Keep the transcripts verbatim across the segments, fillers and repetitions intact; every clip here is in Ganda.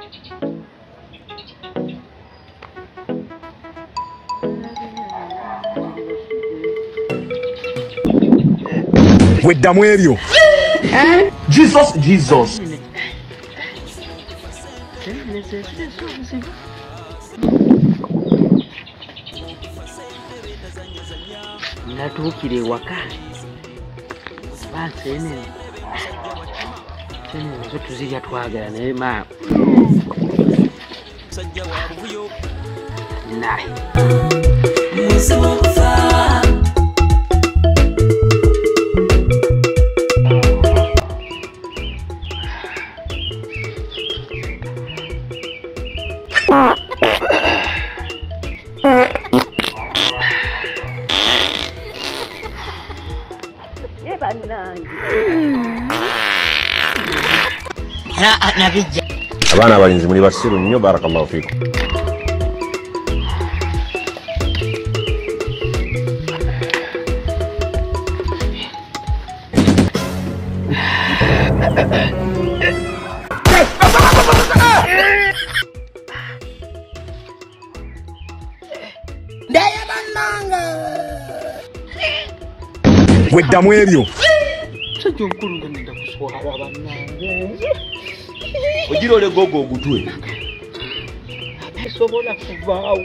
Weddamu ebyo. Jesus, Jesus. Natuukire waka. Ba nseenene. Nseenene zo tuzirya twagala naye ma. Naye. Abaana abalinzi muli basiru nnyo, barakallahu fiikum. Weddamu ebyo. Ogira ole gogo ogutwe. Tesobola kuvaawo.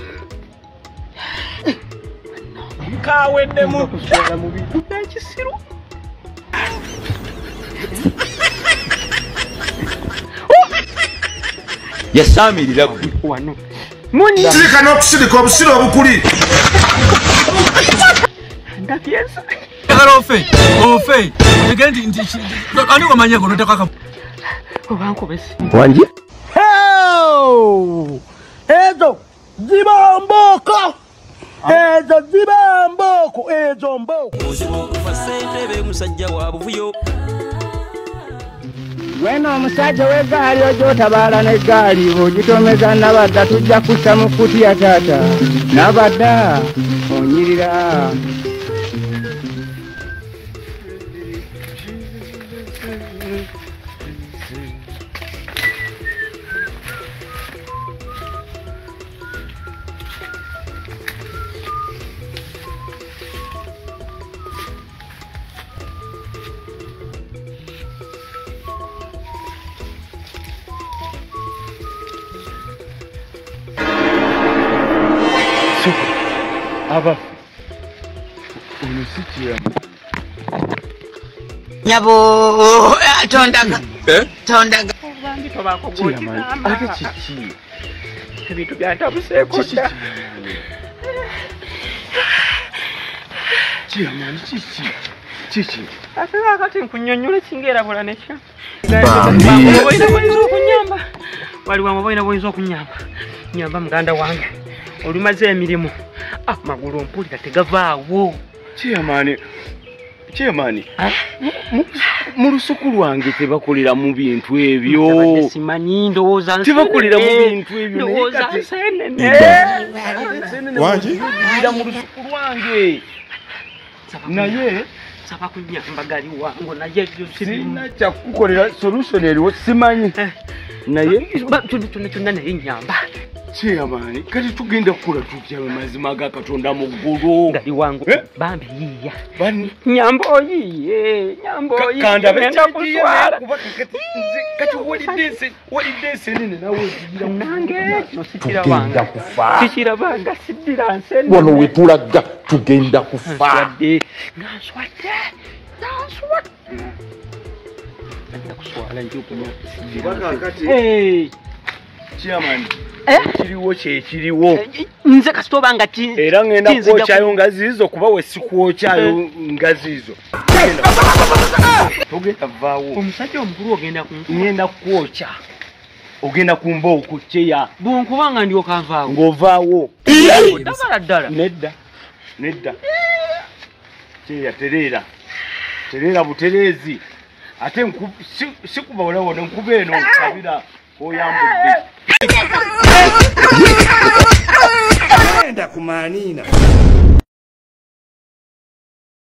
Kaweddemu kuswala mu bintu by'ekisiru. Yasamirira gwe. Wano. Muni. Sirika n'okusirika obusiru obukuli. Ndabyesa. Ofe, ofe. Egendi ndi ani wamanya gono takaka. Obanko besi. Wanji? Heo! Ezo ziba embooko. Ezo ziba embooko, ezo embooko. Muzibu kufa ssentebe musajja wa buvuyo. Weno omusajja w'eggaali ogyotabaala n'eggaali bw'ogitomeza nabadda tujja kussa mu kutiya taata. Nabadda onyirira. Aba omusiki Nyabo tondaga. Eh? Tondaga. Bambi tobako goti. ate kiki Ebintu byantabuseeko dda. Chiamani kiki kiki Ate akati nkunnyonnyola kingeerabula nekyo. Bambi. Oyina bw'oyinza okunyamba. Waliwo amuboyina bw'oyinza okunyamba. Nyamba muganda wange. Olumaze emirimu. Ah, magulu mpulira tegavaawo. Chiamani Chiamani mulusuku lwange tebakolera mu bintu ebyo. Simanyi ndowooza Tebakolera mu bintu ebyo. Ndowooza nseenene. Wanji? Ndira mu lusuku lwange. Naye saba kunyamba galiwango naye sirina kyakukolera solution eriwo simanyi. Naye tuno tuno naye nyamba. Chiamani kati tugenda kukola tutya mazima ga Katonda mu ggulu. Galiwango Eh? bambi yiya. Bani Nyamba oyiye, nyamba oyiye. kanda Ngenda kuswala. kati walidde walidde nseenene nawe ozigira Nange nosikirabanga kufa. sikirabanga siddira nseenene. Wano we tulaga tugenda kufa. Nswadde nanswadde nanswadde. Ngenda kuswala nti okunywa. Hey Chiamani Eh? kiriwo kye kiriwo. Nze kasitoba nga ti Era ngenda kwokyayo ngazizo kuba we sikwokyayo ngazizo. Togenda vaawo. omusajja omukulu ogenda ku Ngenda kwokya. Ogenda kumba okukyeya. bwonkubanga ndi okanvaawo Ng'ovaawo. ddagala ddala. Nedda. Nedda. Kyeya tereera. Tereera butereezi. Ate nku sikuba olawo nkuba eno nkabira oyambudde. Enda kumanina.